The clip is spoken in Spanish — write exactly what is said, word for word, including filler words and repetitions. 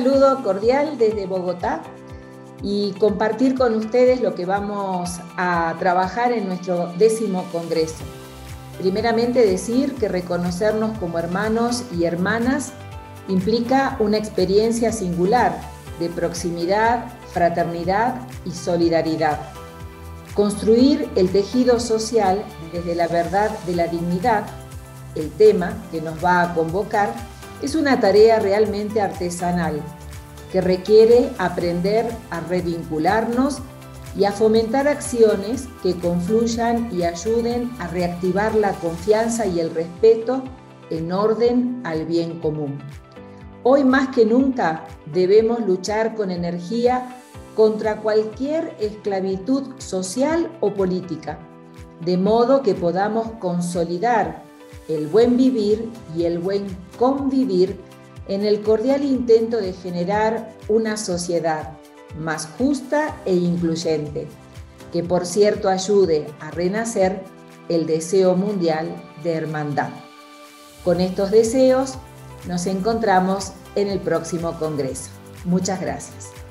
saludo cordial desde Bogotá y compartir con ustedes lo que vamos a trabajar en nuestro décimo congreso. Primeramente decir que reconocernos como hermanos y hermanas implica una experiencia singular de proximidad, fraternidad y solidaridad. Construir el tejido social desde la verdad de la dignidad, el tema que nos va a convocar, es una tarea realmente artesanal que requiere aprender a revincularnos y a fomentar acciones que confluyan y ayuden a reactivar la confianza y el respeto en orden al bien común. Hoy más que nunca debemos luchar con energía contra cualquier esclavitud social o política, de modo que podamos consolidar el buen vivir y el buen convivir en el cordial intento de generar una sociedad más justa e incluyente, que por cierto ayude a renacer el deseo mundial de hermandad. Con estos deseos nos encontramos en el próximo congreso. Muchas gracias.